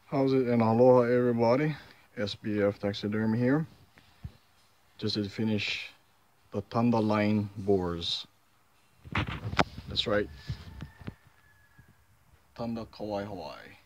How's it, and aloha everybody. SBF Taxidermy here. Just to finish the Tanda line boars. That's right. Tanda Kauai Hawaii.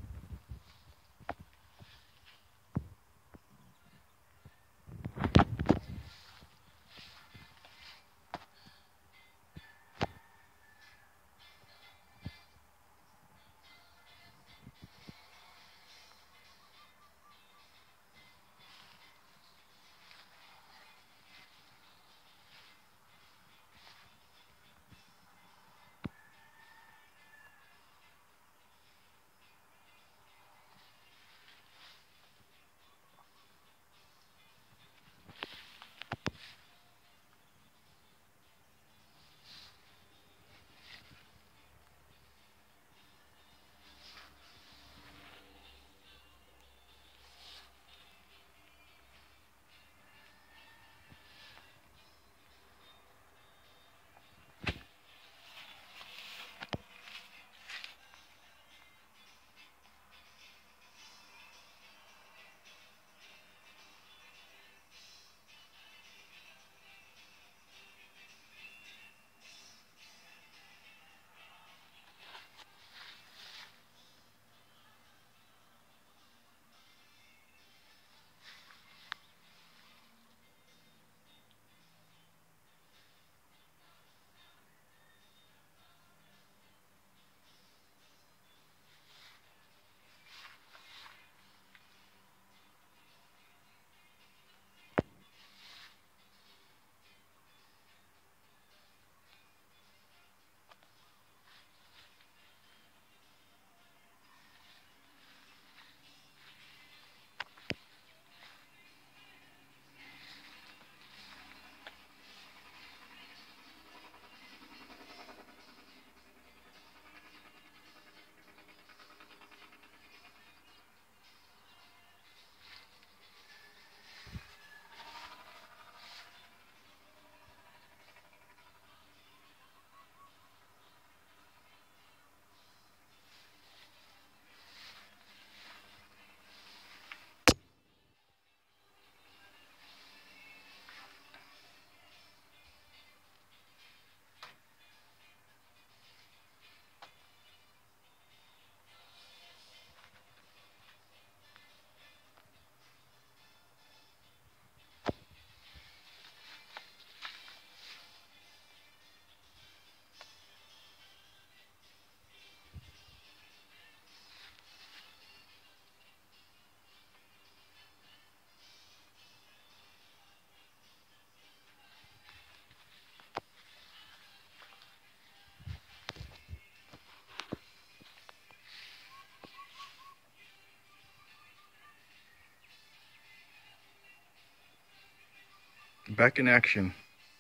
Back in action.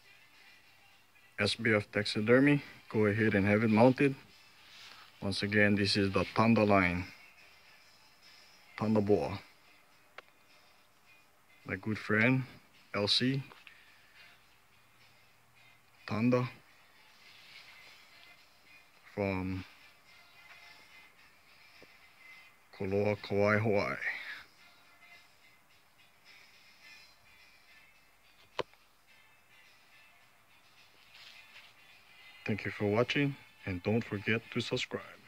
SBF Taxidermy. Go ahead and have it mounted. Once again, this is the Tanda line. Tanda boa. My good friend, LC. Tanda. From Koloa, Kauai, Hawaii. Thank you for watching, and don't forget to subscribe.